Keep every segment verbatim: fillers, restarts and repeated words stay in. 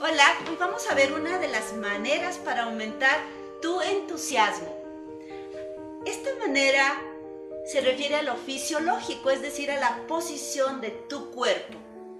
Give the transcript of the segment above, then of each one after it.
Hola, hoy vamos a ver una de las maneras para aumentar tu entusiasmo. Esta manera se refiere a lo fisiológico, es decir, a la posición de tu cuerpo.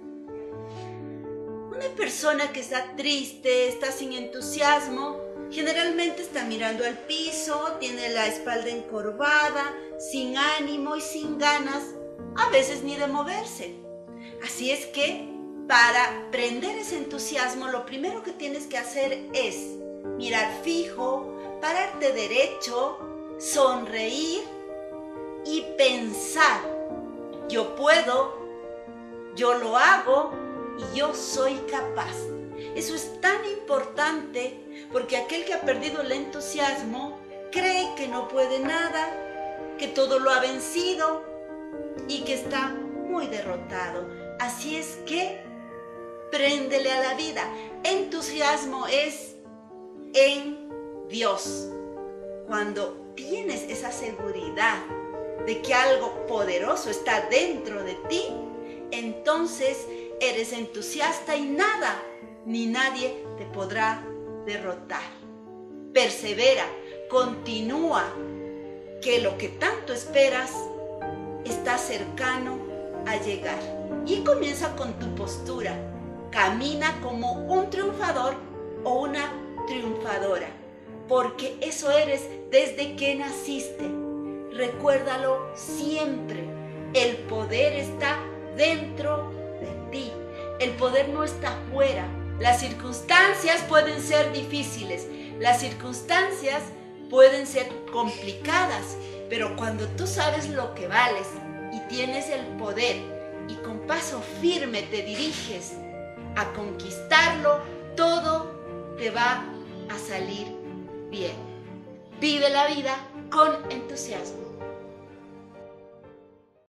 Una persona que está triste, está sin entusiasmo, generalmente está mirando al piso, tiene la espalda encorvada, sin ánimo y sin ganas, a veces ni de moverse. Así es que, para prender ese entusiasmo, lo primero que tienes que hacer es mirar fijo, pararte derecho, sonreír y pensar: yo puedo, yo lo hago y yo soy capaz. Eso es tan importante porque aquel que ha perdido el entusiasmo cree que no puede nada, que todo lo ha vencido y que está muy derrotado. Así es que préndele a la vida. Entusiasmo es en Dios. Cuando tienes esa seguridad de que algo poderoso está dentro de ti, entonces eres entusiasta y nada ni nadie te podrá derrotar. Persevera, continúa, que lo que tanto esperas está cercano a llegar. Y comienza con tu postura. Camina como un triunfador o una triunfadora, porque eso eres desde que naciste. Recuérdalo siempre. El poder está dentro de ti. El poder no está fuera. Las circunstancias pueden ser difíciles. Las circunstancias pueden ser complicadas, pero cuando tú sabes lo que vales y tienes el poder y con paso firme te diriges a conquistarlo, todo te va a salir bien. Vive la vida con entusiasmo.